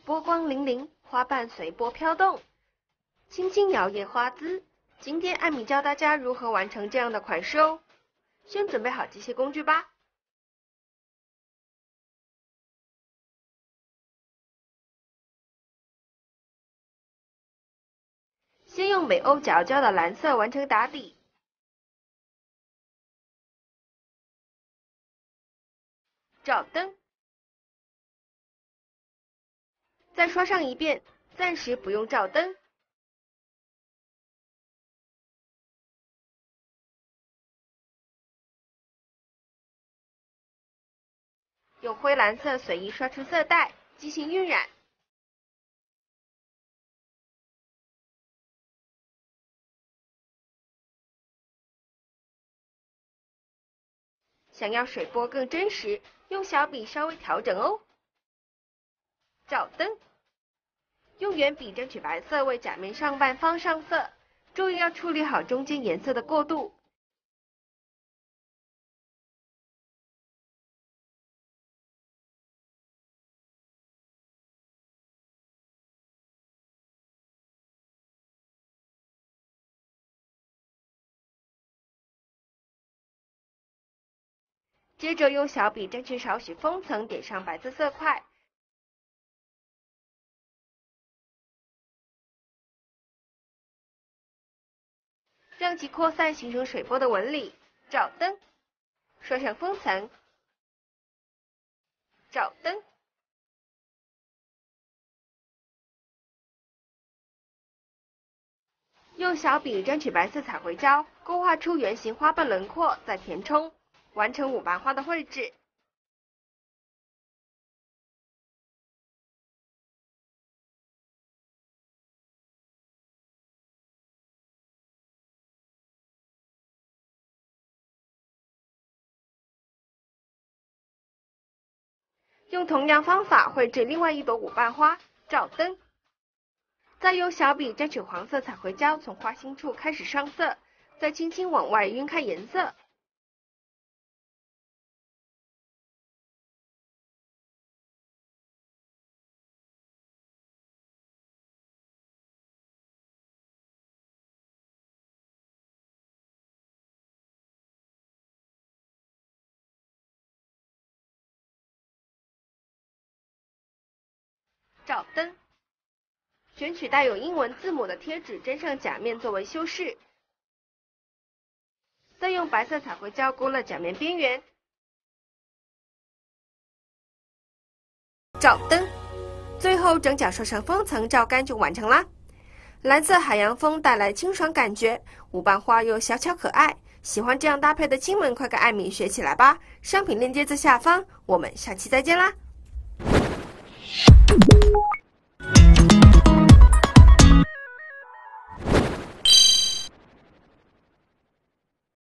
波光粼粼，花瓣随波飘动，轻轻摇曳花枝。今天艾米教大家如何完成这样的款式哦。先准备好这些工具吧。先用美欧角胶的蓝色完成打底，照灯，再刷上一遍，暂时不用照灯。用灰蓝色随意刷出色带，进行晕染。想要水波更真实，用小笔稍微调整哦。照灯，用圆笔争取白色为假面上半方上色，注意要处理好中间颜色的过渡。接着用小笔争取少许封层，点上白色色块。让其扩散形成水波的纹理，照灯，刷上封层，照灯，用小笔沾取白色彩绘胶，勾画出圆形花瓣轮廓，再填充，完成舞瓣花的绘制。用同样方法绘制另外一朵舞瓣花，照灯。再用小笔沾取黄色彩绘胶，从花心处开始上色，再轻轻往外晕开颜色。照灯，选取带有英文字母的贴纸粘上假面作为修饰，再用白色彩绘胶勾勒假面边缘，照灯，最后整角刷上封层，照干就完成啦。蓝色海洋风带来清爽感觉，舞瓣花又小巧可爱，喜欢这样搭配的亲们快跟艾米学起来吧！商品链接在下方，我们下期再见啦！